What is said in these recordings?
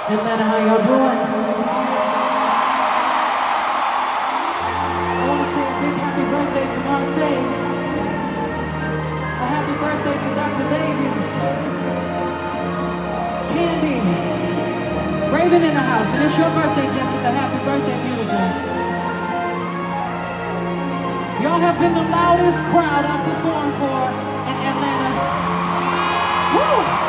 Atlanta, how y'all doing? I want to say a big happy birthday to Marseille. A happy birthday to Dr. Davies. Candy. Raven in the house. And it's your birthday, Jessica. Happy birthday, beautiful. Y'all have been the loudest crowd I've performed for in Atlanta. Woo!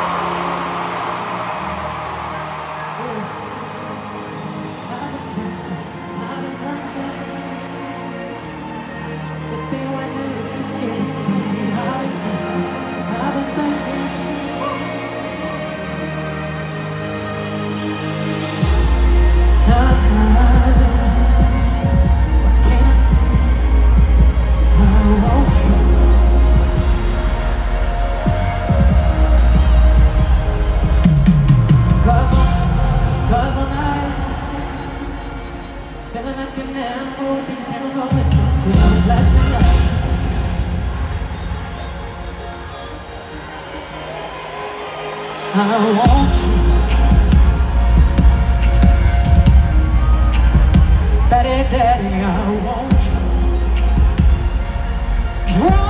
Feeling like an animal, these candles are lit without flashing lights. I want you, daddy, daddy, I want you.